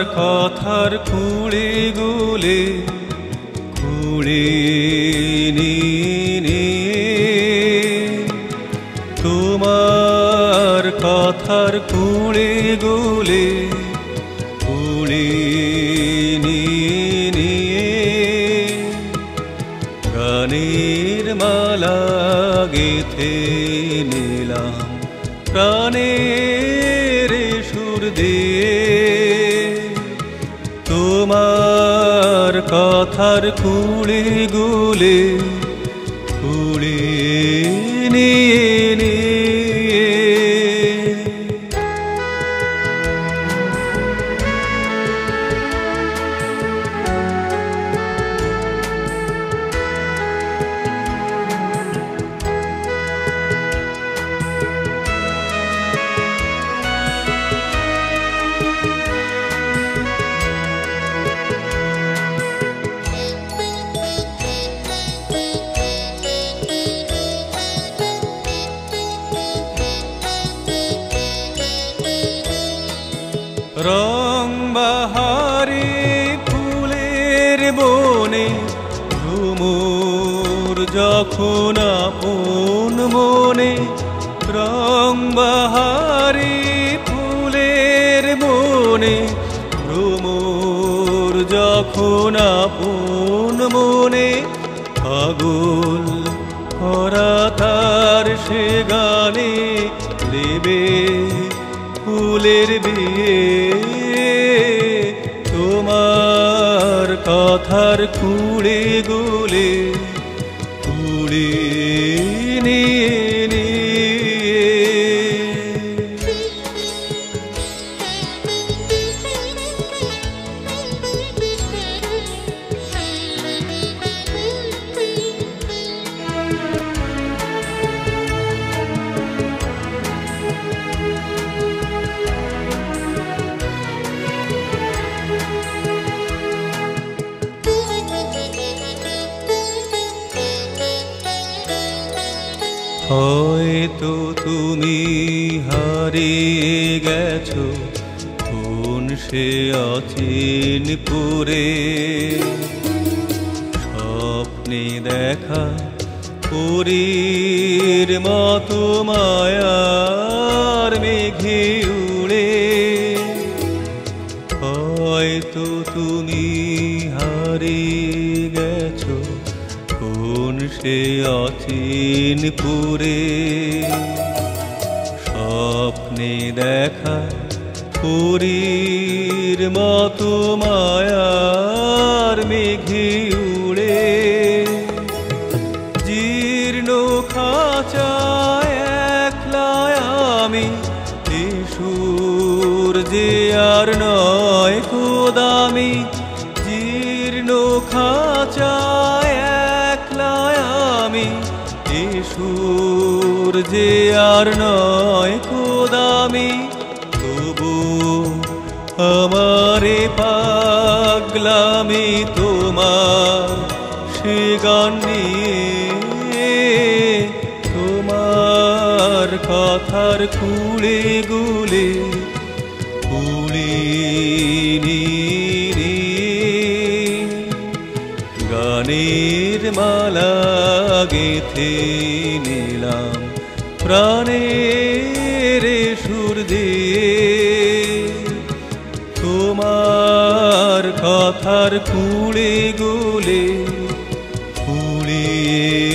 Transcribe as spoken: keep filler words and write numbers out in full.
কথার খুঁড়ে গুলে খুঁড়ে নিয়ে তোমার কথার খুঁড়ে গুলে খুঁড়ে নিয়ে গানের মালা গেথে নিলাম প্রাণের সুর দিয়ে তোমার কথার খুঁড়ে গুলে খুঁড়ে নিয়ে রং বাহারি ফুলের বনে ভ্রমর যখন আপন মনে রং বাহারি ফুলের বনে ভ্রমর যখন আপন মনে পাগল ভরা তার সে গানে দেবে ফুলের বিয়ে তোমার কথার খুঁড়ে গুলে খুঁড়ে নিয়ে হয়তো তুমি হারিয়ে গেছো কোন সে অচিন পুরে স্বপ্নে দেখা পরীর মতো মায়ার মেঘে উড়ে হয়তো তুমি হারিয়ে গেছো কোন সে অচিন পুরে স্বপ্নে দেখা পরীর মতো মায়ার মেঘে উড়ে জীর্ণ খাঁচায় একলা আমি সুর যে আর নয় কোদামি জীর্ণ খাঁচায় সুর যে আর নয় কোদামি তবু আমারে পাগলামি তোমার সে গান নিয়ে তোমার কথার খুঁড়ে গুলে খুঁড়ে নিয়ে গানের মালা গেথে নিলাম প্রাণের সুর দিয়ে তোমার কথার খুঁড়ে গুলে খুঁড়ে